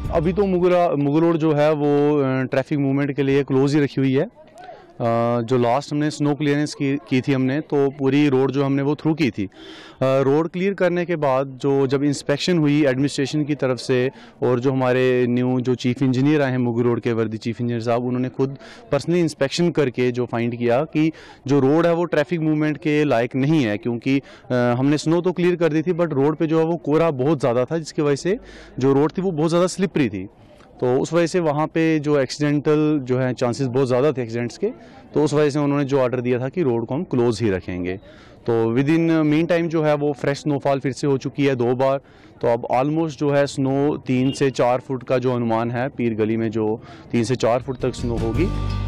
अभी तो मुगल रोड जो है वो ट्रैफिक मूवमेंट के लिए क्लोज ही रखी हुई है। जो लास्ट हमने स्नो क्लियरेंस की थी हमने, तो पूरी रोड जो हमने वो थ्रू की थी। रोड क्लियर करने के बाद जब इंस्पेक्शन हुई एडमिनिस्ट्रेशन की तरफ से, और जो हमारे न्यू जो चीफ इंजीनियर आए हैं मुगल रोड के, वर्दी चीफ इंजीनियर साहब, उन्होंने खुद पर्सनली इंस्पेक्शन करके जो फाइंड किया कि जो रोड है वो ट्रैफिक मूवमेंट के लायक नहीं है, क्योंकि हमने स्नो तो क्लियर कर दी थी बट रोड पर जो है वो कोहरा बहुत ज़्यादा था, जिसकी वजह से जो रोड थी वो बहुत ज़्यादा स्लिपरी थी। तो उस वजह से वहाँ पे जो एक्सीडेंटल जो है चांसेस बहुत ज़्यादा थे एक्सीडेंट्स के, तो उस वजह से उन्होंने जो ऑर्डर दिया था कि रोड को हम क्लोज़ ही रखेंगे। तो विद इन मीन टाइम जो है वो फ्रेश स्नोफॉल फिर से हो चुकी है 2 बार। तो अब ऑलमोस्ट जो है स्नो 3 से 4 फुट का जो अनुमान है, पीर गली में जो 3 से 4 फुट तक स्नो होगी।